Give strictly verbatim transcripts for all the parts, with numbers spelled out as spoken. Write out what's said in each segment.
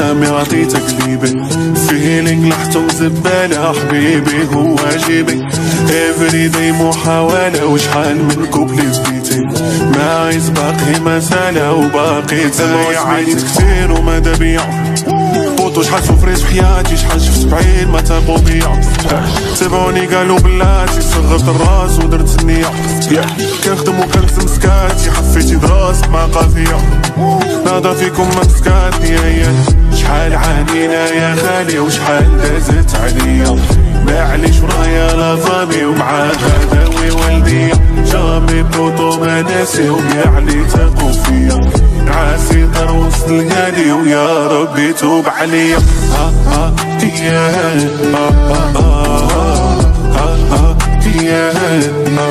كلامي عطيتك ليبي، فيلينغ لحتم زبالة حبيبي هو واجبي. افري داي محاولة وشحال من كوبلي بديتي، ما عايز باقي مسالة وباقي تايع. عانيت كتير ومادا بيا بوطو، شحال سوفريت في حياتي، شحال شفت بعين ما تاقو بيا. تبعوني قالوا بلاتي، صغرت الراس ودرت النية. كنخدم وكنخدم سكاتي، حفيتي براسك مع قافية. ناضا فيكم ما مسكاتني ايا، شحال عانينا يا خالي وشحال دازت عليا. معليش ورايا لا فامي ومعاها داوي والديا. جامي بوطو ما ناسي ويعلي تاقو فيا. نعاسي طر وسط الغالي ويا ربي توب عليا. ها ها يا ها ها ها ها يا ها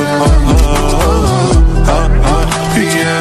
ها ها يا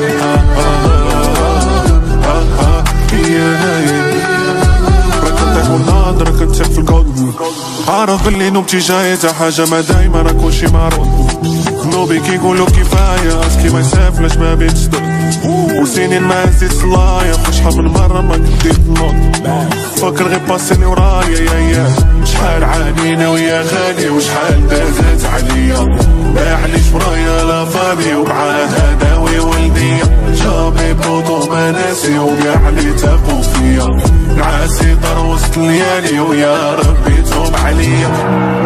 راك انت في الكود. عارف باللي نوبتي جاية تا حاجة ما دايما راكو شي معروض. نوبي كيقولو كفاية اسكي ما يسافلاش ما بين صدق. وسنين ما زيد صلايا، خوش شحال من مرة ما كديت نوض. فكر غير باسيني ورايا يا يا، شحال عانينا ويا غالي وشحال دازت عليا. معليش ورايا لا فامي ومعاها داوي والديا. جابي بوطو ما ناسي ويعلي تاقو فيا. نعاسي طر وسط الليالي ويا ربي توب عليا.